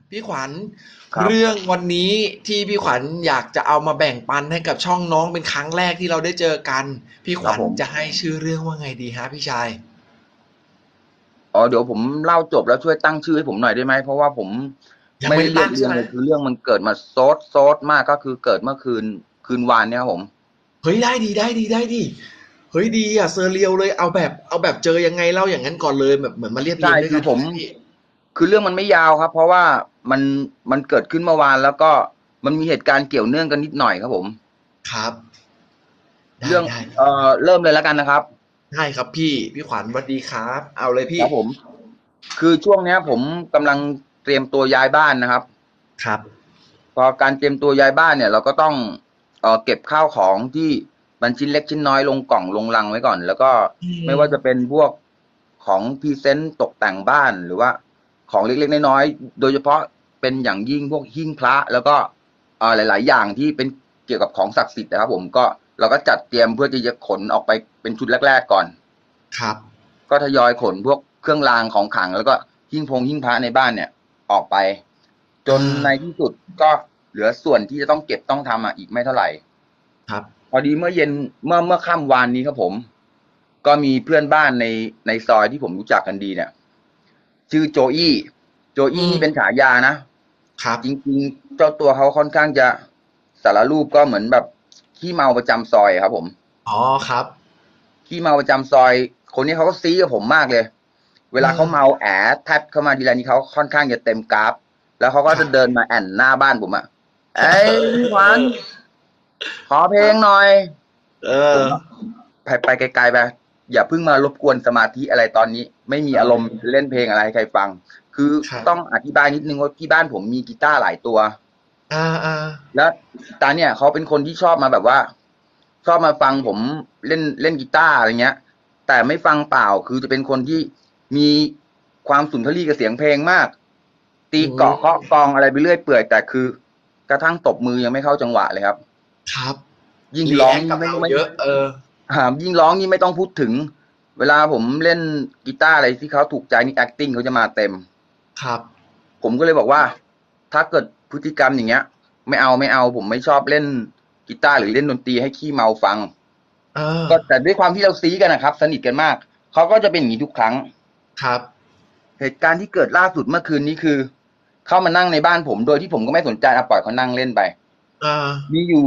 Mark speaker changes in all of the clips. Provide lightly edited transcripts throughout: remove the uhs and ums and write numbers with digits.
Speaker 1: พี่ขวัญ
Speaker 2: ครับ
Speaker 1: เรื่องวันนี้ที่พี่ขวัญอยากจะเอามาแบ่งปันให้กับช่องน้องเป็นครั้งแรกที่เราได้เจอกันพี่ขวัญ
Speaker 2: ครับผม
Speaker 1: จะให้ชื่อเรื่องว่าไงดีฮะพี่ชาย
Speaker 2: อ๋อเดี๋ยวผมเล่าจบแล้วช่วยตั้งชื่อให้ผมหน่อยได้ไหมเพราะว่าผม
Speaker 1: ยังไม่ได้
Speaker 2: ไม่ได้เรียบ
Speaker 1: ตั้งใช่ไหม
Speaker 2: เรียงเลยคือเรื่องมันเกิดมาโซดมากก็คือเกิดเมื่อคืนวานเนี่ยครับผม
Speaker 1: เฮ้ยได้ดีเฮ้ยดีอ่ะเซอร์เรียลเลยเอาแบบเจอยังไงเล่าอย่างนั้นก่อนเลยแบบเหมือนมาเรียบเรี
Speaker 2: ใช่
Speaker 1: ยงด้วยกัน
Speaker 2: คือผม
Speaker 1: ก็ได้พี่
Speaker 2: คือเรื่องมันไม่ยาวครับเพราะว่ามันมันเกิดขึ้นเมื่อวานแล้วก็มันมีเหตุการณ์เกี่ยวเนื่องกันนิดหน่อยครับผม
Speaker 1: ครับได้
Speaker 2: เรื่อง
Speaker 1: ได้
Speaker 2: เริ่มเลยแล้วกันนะครับ
Speaker 1: ได้ครับพี่ขวัญสวัสดีครับเอาเลยพี่
Speaker 2: ครับผมคือช่วงเนี้ยผมกำลังเตรียมตัวย้ายบ้านนะครับ
Speaker 1: ครับ
Speaker 2: พอการเตรียมตัวย้ายบ้านเนี่ยเราก็ต้องเก็บข้าวของที่มันชิ้นเล็กชิ้นน้อยลงกล่องลงลังไว้ก่อนแล้วก็
Speaker 1: อื
Speaker 2: ไม่
Speaker 1: ม
Speaker 2: ว่าจะเป็นพวกของพรีเซนต์ตกแต่งบ้านหรือว่าของเล็กๆน้อยๆโดยเฉพาะเป็นอย่างยิ่งพวกหิ้งพระแล้วก็หลายๆอย่างที่เป็นเกี่ยวกับของศักดิ์สิทธิ์นะครับผมก็เราก็จัดเตรียมเพื่อที่จะขนออกไปเป็นชุดแรกๆก่อน
Speaker 1: ครับ
Speaker 2: ก็ทยอยขนพวกเครื่องรางของขลังแล้วก็หิ้งพระในบ้านเนี่ยออกไป จน
Speaker 1: อา
Speaker 2: ในที่สุดก็เหลือส่วนที่จะต้องเก็บต้องทำอีกไม่เท่าไหร่
Speaker 1: ครับ
Speaker 2: พอดีเมื่อเย็นเมื่อค่ำวานนี้ครับผมก็มีเพื่อนบ้านในซอยที่ผมรู้จักกันดีเนี่ยชื่อโจอี้โจ
Speaker 1: อื
Speaker 2: อี้นี่เป็น
Speaker 1: ม
Speaker 2: ฉายานะครับจริงๆเจ้าตัวเขาค่อนข้างจะสารรูปก็เหมือนแบบขี้เมาประจำซอยครับผม
Speaker 1: อ๋อครับ
Speaker 2: ขี้เมาประจำซอยคนนี้เขาก็ซี้กับผมมากเลยเว
Speaker 1: เออ
Speaker 2: ลาเขาเมาแทบเข้ามาทีไรนี้เขาค่อนข้างจะเต็มกราฟแล้วเขาก็
Speaker 1: ครับ
Speaker 2: จะเดินมาแอนหน้าบ้านผมไอ้พี่ขวัญ ขอเพลงหน่อย
Speaker 1: เอ
Speaker 2: ผม
Speaker 1: อ
Speaker 2: ก็ไปไกลๆไปอย่าเพิ่งมารบกวนสมาธิอะไรตอนนี้ไม่มี
Speaker 1: เออ
Speaker 2: อารมณ์เล่นเพลงอะไรให้ใครฟังคือ
Speaker 1: ครับ
Speaker 2: ต้องอธิบายนิดนึงว่าที่บ้านผมมีกีตาร์หลายตัว
Speaker 1: อา
Speaker 2: แล้วตาเนี่ยเขาเป็นคนที่ชอบมาแบบว่าชอบมาฟังผมเล่นกีตาร์อะไรเงี้ยแต่ไม่ฟังเปล่าคือจะเป็นคนที่มีความสุนทรีกับเสียงเพลงมากตี
Speaker 1: อื
Speaker 2: เกาะเคาะ
Speaker 1: ม
Speaker 2: กลองอะไรไปเรื่อยเปื่อยแต่คือกระทั่งตบมือยังไม่เข้าจังหวะเลยครับ
Speaker 1: ครับ
Speaker 2: ยิ่ง
Speaker 1: รี
Speaker 2: ร้องยิ่ง
Speaker 1: แอกกับเรา
Speaker 2: ไม่
Speaker 1: เยอะเออ
Speaker 2: ยิ่งร้องนี่ไม่ต้องพูดถึงเวลาผมเล่นกีตาร์อะไรที่เขาถูกใจนี่ acting เขาจะมาเต็ม
Speaker 1: ครับ
Speaker 2: ผมก็เลยบอกว่าถ้าเกิดพฤติกรรมอย่างเงี้ยไม่เอาผมไม่ชอบเล่นกีตาร์หรือเล่นดนตรีให้ขี้เมาฟัง
Speaker 1: เออ
Speaker 2: ก็แต่ด้วยความที่เราซี้กันนะครับสนิทกันมากเขาก็จะเป็นอย่างนี้ทุกครั้ง
Speaker 1: ครับ
Speaker 2: เหตุการณ์ที่เกิดล่าสุดเมื่อคืนนี้คือเข้ามานั่งในบ้านผมโดยที่ผมก็ไม่สนใจปล่อยเขานั่งเล่นไป
Speaker 1: อา
Speaker 2: มีอยู่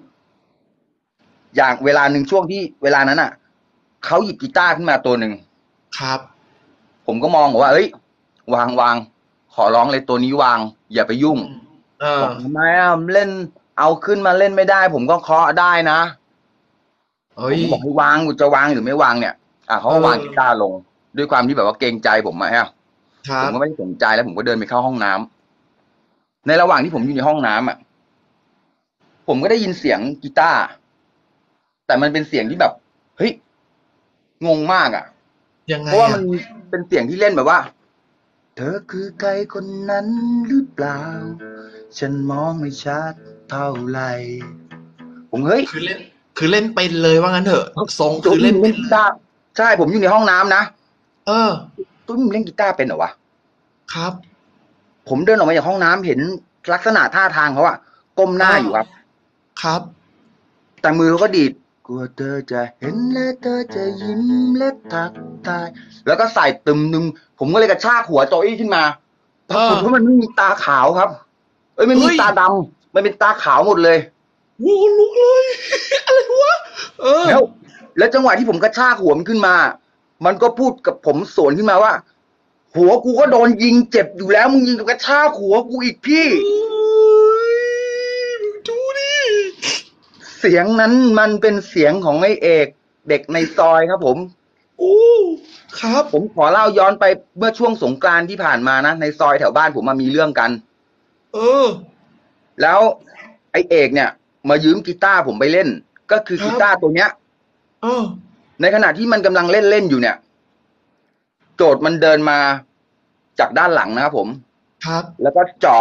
Speaker 2: อย่างเวลาหนึ่งช่วงที่เวลานั้นเขาหยิบกีตาร์ขึ้นมาตัวหนึ่ง
Speaker 1: ครับ
Speaker 2: ผมก็มองบอกว่าเอ้ยวางขอร้องเลยตัวนี้วางอย่าไปยุ่ง
Speaker 1: อืมเออ
Speaker 2: บอกทำไมเล่นเอาขึ้นมาเล่นไม่ได้ผมก็เคาะได้นะผม
Speaker 1: เฮ้ย
Speaker 2: ก็บอกให้วางจะวางหรือไม่วางเนี่ยเขา
Speaker 1: เอ
Speaker 2: ก็วางกีตาร์
Speaker 1: อ
Speaker 2: ลงด้วยความที่แบบว่าเกรงใจผม
Speaker 1: ครับ
Speaker 2: ผมก็ไม่ได้สนใจแล้วผมก็เดินไปเข้าห้องน้ำในระหว่างที่ผมอยู่ในห้องน้ำผมก็ได้ยินเสียงกีตาร์แต่มันเป็นเสียงที่แบบเฮ้ยงงมาก
Speaker 1: ยังไงอะ
Speaker 2: เพราะว่ามันเป็นเสียงที่เล่นแบบว่า เธอคือใครคนนั้นหรือเปล่า ฉันมองไม่ชัดเท่าไหร่ผมเฮ้ย
Speaker 1: คือเล่นคือเล่นเป็นเลยว่างั้นเถอะทรง
Speaker 2: โจ
Speaker 1: คือ
Speaker 2: อี้มึงเล่
Speaker 1: เล่นเป็นเลย
Speaker 2: นกีตาร์ใช่ผมอยู่ในห้องน้ำนะ
Speaker 1: เออ
Speaker 2: โจอี้มึงเล่นกีตาร์เป็นเหรอวะ
Speaker 1: ครับ
Speaker 2: ผมเดินออกมาจากห้องน้ำเห็นลักษณะท่าทางเขาก้มห
Speaker 1: เออ
Speaker 2: น้าอยู่ครับ
Speaker 1: ครับ
Speaker 2: แต่มือเขาก็ดีดกลัวเธอจะเห็นและเธอจะยิ้มและทักทายแล้วก็ใส่ตึมนึงผมก็เลยกระชากหัวโจอี้ขึ้นมาป
Speaker 1: เออ
Speaker 2: รากฏว่ามันไม่มีตาขาวครับเอ้ยไม่มี
Speaker 1: เฮ้ย
Speaker 2: ตาดำมันเป็นตาขาวหมดเลย
Speaker 1: โอ้โฮลุกเลยอะไรวะเออ
Speaker 2: แล้วแล้วจังหวะที่ผมกระชากหัวมันขึ้นมา มันก็พูดกับผมสวนขึ้นมาว่าหัวกูก็โดนยิงเจ็บอยู่แล้วมึงยิงกระชากหัวกูอีกพี่
Speaker 1: เฮ้ยมึงดูดิ
Speaker 2: เสียงนั้นมันเป็นเสียงของไอ้เอกเด็กในซอยครับผม
Speaker 1: โอ้ครับ
Speaker 2: ผมขอเล่าย้อนไปเมื่อช่วงสงกรานต์ที่ผ่านมานะในซอยแถวบ้านผมมีเรื่องกัน
Speaker 1: เออ
Speaker 2: แล้วไอ้เอกเนี่ยมายืมกีตาร์ผมไปเล่นก็คือกี
Speaker 1: ครับ
Speaker 2: ตาร์ตัวเนี้ย
Speaker 1: เออ
Speaker 2: ในขณะที่มันกำลังเล่นอยู่เนี่ยโจทย์มันเดินมาจากด้านหลังนะครับผม
Speaker 1: ครับ
Speaker 2: แล้วก็จ่อ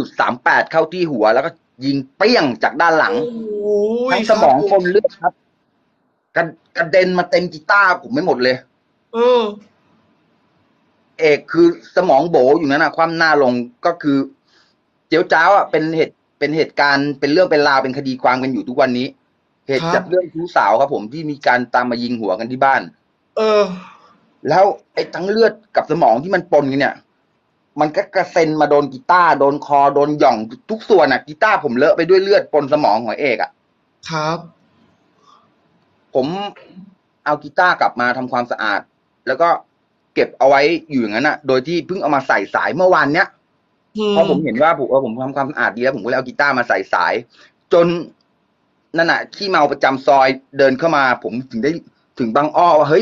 Speaker 2: .38เข้าที่หัวแล้วก็ยิงเปี้ยงจากด้านหลัง
Speaker 1: โอ้โฮ
Speaker 2: ทั้งส
Speaker 1: ครับผม
Speaker 2: มองปนเลือดครับกระกระเด็นมาเต็มกีตาร์ผมไม่หมดเลย
Speaker 1: เออ
Speaker 2: เอกคือสมองโบอยู่นั้นคว่ำหน้าลงก็คือเจียวจ้าวอ่ะเป็นเหตุการณ์เป็นเรื่องเป็นราวเป็นคดีความกันอยู่ทุกวันนี้เหตุ
Speaker 1: ครับ
Speaker 2: จากเรื่องชู้สาวครับผมที่มีการตามมายิงหัวกันที่บ้าน
Speaker 1: เออ
Speaker 2: แล้วไอ้ทั้งเลือดกับสมองที่มันปนกันเนี่ยมันก็กระเซ็นมาโดนกีตาร์โดนคอโดนหย่องทุกส่วนอ่ะกีตาร์ผมเลอะไปด้วยเลือดปนสมองของเอกอ่ะ
Speaker 1: ครับ
Speaker 2: ผมเอากีตาร์กลับมาทำความสะอาดแล้วก็เก็บเอาไว้อยู่อย่างนั้นอ่ะโดยที่เพิ่งเอามาใส่สายเมื่อวานเนี้ย
Speaker 1: อืม
Speaker 2: เพราะผมเห็นว่าผมทำความสะอาดดีแล้วผมก็เลยเอากีตาร์มาใส่สายจนนั่นน่ะขี้เมาประจำซอยเดินเข้ามาผมถึงบางอ้อว่าเฮ้ย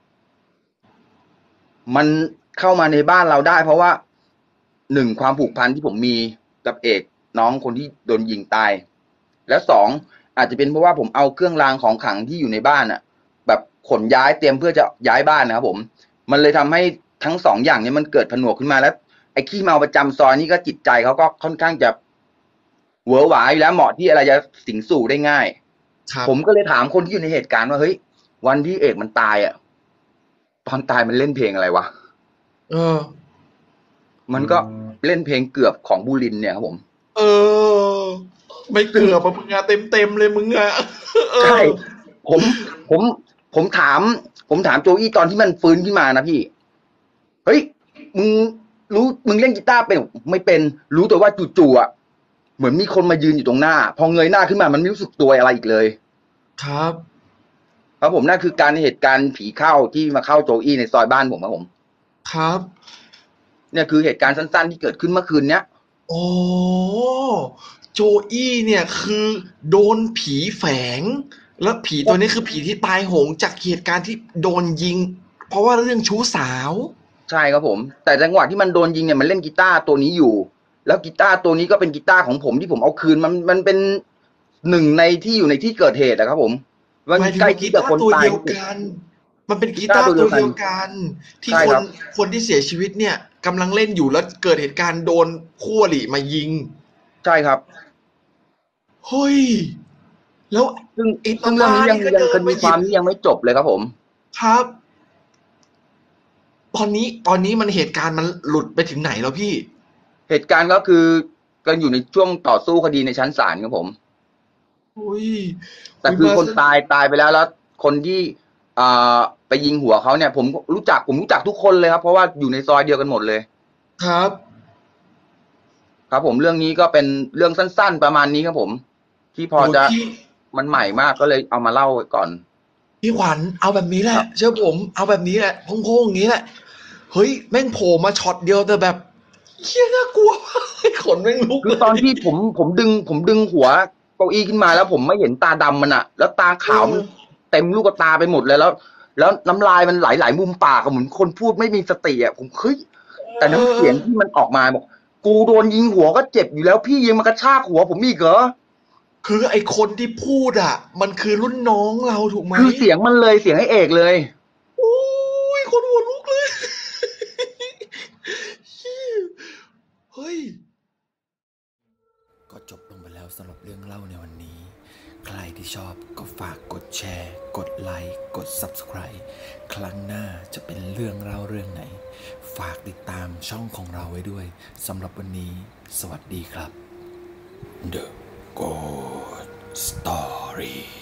Speaker 2: มันเข้ามาในบ้านเราได้เพราะว่าหนึ่งความผูกพันที่ผมมีกับเอกน้องคนที่โดนยิงตายและสองอาจจะเป็นเพราะว่าผมเอาเครื่องรางของขลังที่อยู่ในบ้านอ่ะแบบขนย้ายเตรียมเพื่อจะย้ายบ้านนะครับผมมันเลยทำให้ทั้งสองอย่างเนี้มันเกิดผนวกขึ้นมาแล้วไอ้ขี้เมาประจำซอยนี่ก็จิตใจเขาก็ค่อนข้างจะเหวอหวาอยู่แล้วเหมาะที่อะไรจะสิงสู่ได้ง่าย
Speaker 1: ครับ
Speaker 2: ผมก็เลยถามคนที่อยู่ในเหตุการณ์ว่าเฮ้ยวันที่เอกมันตายอ่ะตอนตายมันเล่นเพลงอะไรวะ
Speaker 1: เออ
Speaker 2: มันก็เล่นเพลงเกือบของบูลินเนี่ยครับผม
Speaker 1: เออไม่เกือบอะมึงอะเต็มเลยมึงอะเอ
Speaker 2: ใช่
Speaker 1: อ
Speaker 2: ผมผมผมถามโจอี้ตอนที่มันฟื้นขึ้นมานะพี่เฮ้ยมึงมึงเล่นกีตาร์เป็นไม่เป็นรู้แต่ว่าจู่ๆอ่ะเหมือนมีคนมายืนอยู่ตรงหน้าพอเงยหน้าขึ้นมามันไม่รู้สึกตัวอะไรอีกเลย
Speaker 1: ครับ
Speaker 2: ครับผมนั่นคือเหตุการณ์ผีเข้าที่มาเข้าโจอี้ในซอยบ้านผมครับผม
Speaker 1: ครับ
Speaker 2: เนี่ยคือเหตุการณ์สั้นๆที่เกิดขึ้นเมื่อคืนเนี้ย
Speaker 1: อ๋อโจอี้เนี่ยคือโดนผีแฝงแล้วผีตัวนี้คือผีที่ตายโหงจากเหตุการณ์ที่โดนยิงเพราะว่าเรื่องชู้สาว
Speaker 2: ใช่ครับผมแต่จังหวะที่มันโดนยิงเนี่ยมันเล่นกีตาร์ตัวนี้อยู่แล้วกีตาร์ตัวนี้ก็เป็นกีตาร์ของผมที่ผมเอาคืนมันเป็นหนึ่งในที่อยู่ในที่เกิดเหตุนะครับผมมัน
Speaker 1: หมายถึง
Speaker 2: ใกล้
Speaker 1: ว่ากี
Speaker 2: ชิดกับคน
Speaker 1: ตาร์ตัวเดียว
Speaker 2: ตายที่สุด
Speaker 1: กันมันเป็น
Speaker 2: กีตาร์
Speaker 1: กีตาร์
Speaker 2: ตัวเดียวกัน
Speaker 1: ตัวเดียวกันที่คน
Speaker 2: ใช่ครับ
Speaker 1: คนที่เสียชีวิตเนี่ยกำลังเล่นอยู่แล้วเกิดเหตุการณ์โดนคู่อริมายิง
Speaker 2: ใช่ครับ
Speaker 1: เฮ้ยแล้ว
Speaker 2: ซึ่ง
Speaker 1: ไอ้
Speaker 2: เรื่องนี้
Speaker 1: ป้านี่ก็
Speaker 2: ยังคดี
Speaker 1: เดินมาหยิบ
Speaker 2: ความนี้ยังไม่จบเลยครับผม
Speaker 1: ครับตอนนี้มันเหตุการณ์มันหลุดไปถึงไหนแล้วพี่
Speaker 2: เหตุการณ์ก็คือกันอยู่ในช่วงต่อสู้คดีในชั้นศาลครับผม
Speaker 1: อุ้ย
Speaker 2: แต่คือคน
Speaker 1: คุยมาซะ
Speaker 2: ตายไปแล้วคนที่อ่าไปยิงหัวเขาเนี่ยผมรู้จักทุกคนเลยครับเพราะว่าอยู่ในซอยเดียวกันหมดเลย
Speaker 1: ครับ
Speaker 2: ครับผมเรื่องนี้ก็เป็นเรื่องสั้นๆประมาณนี้ครับผมที่พอจะ
Speaker 1: โอ้พี่
Speaker 2: มันใหม่มากก็เลยเอามาเล่าก่อน
Speaker 1: พี่ขวัญเอาแบบนี้แห
Speaker 2: ค
Speaker 1: ละ
Speaker 2: รับ
Speaker 1: เชื่อผมเอาแบบนี้แหละโพ่งๆอย่างนี้แหละเฮ้ยแม่งโผล่มาช็อตเดียวแต่แบบเฮี้ยน่ากลัวขนแม่งลุก
Speaker 2: คือ
Speaker 1: เลย
Speaker 2: ตอนที่ผมดึงหัวเก้าอี้ขึ้นมาแล้วผมไม่เห็นตาดำมันอะแล้วตา
Speaker 1: เอ
Speaker 2: ขาวมัน
Speaker 1: อ
Speaker 2: เต็มลูกตาไปหมดเลยแล้วน้ำลายมันไหลมุมปากอะเหมือนคนพูดไม่มีสติอะผมเฮ้ยแต่
Speaker 1: เอ
Speaker 2: น้ำเสียง
Speaker 1: อ
Speaker 2: ที่มันออกมาบอกกูโดนยิงหัวก็เจ็บอยู่แล้วพี่ยังมากระชากหัวผมอีกเหรอ
Speaker 1: คือไอ้คนที่พูดอะมันคือรุ่นน้องเราถูกไหม
Speaker 2: คือเสียงมันเลยเสียงไอ้เอกเลย
Speaker 1: โอ้ยคนหัวลุกเลยเฮ้ย
Speaker 3: ก็จบลงไปแล้วสำหรับเรื่องเล่าในวันนี้ใครที่ชอบก็ฝากกดแชร์กดไลค์กด Subscribe ครั้งหน้าจะเป็นเรื่องเล่าเรื่องไหนฝากติดตามช่องของเราไว้ด้วยสำหรับวันนี้สวัสดีครับ The Ghost Story